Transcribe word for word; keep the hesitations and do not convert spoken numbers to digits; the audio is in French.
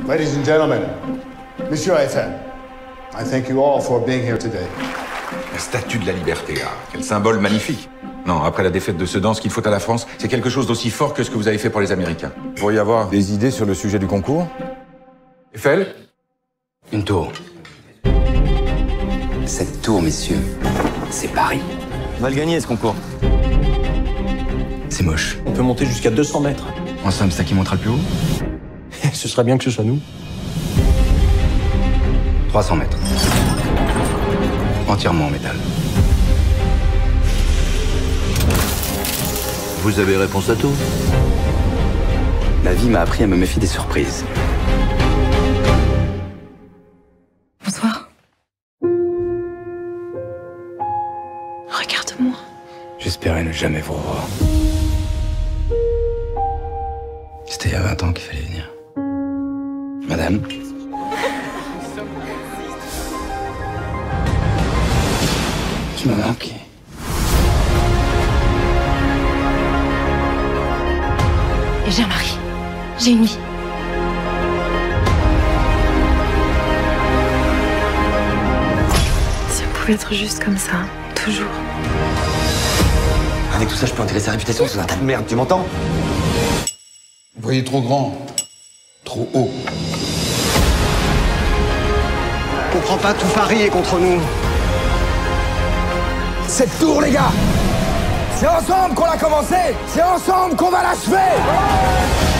Ladies and gentlemen, Monsieur Eiffel, I thank you all for being here today. La statue de la liberté, ah, quel symbole magnifique. Non, après la défaite de Sedan, ce qu'il faut à la France, c'est quelque chose d'aussi fort que ce que vous avez fait pour les Américains. Vous pourriez avoir des idées sur le sujet du concours? Eiffel? Une tour. Cette tour, messieurs, c'est Paris. On va le gagner, ce concours. C'est moche. On peut monter jusqu'à deux cents mètres. En somme, c'est ça qui montera le plus haut? Ce serait bien que ce soit nous. trois cents mètres. Entièrement en métal. Vous avez réponse à tout? La vie m'a appris à me méfier des surprises. Bonsoir. Regarde-moi. J'espérais ne jamais vous revoir. C'était il y a vingt ans qu'il fallait venir. Madame? Qui m'a manqué. J'ai un mari. J'ai une vie. Si on pouvait être juste comme ça, toujours. Avec tout ça, je peux enterrer sa réputation sous un tas de merde, tu m'entends? Vous voyez trop grand, trop haut. Je comprends pas, tout Paris est contre nous. Cette tour, les gars, c'est ensemble qu'on l'a commencé, c'est ensemble qu'on va l'achever.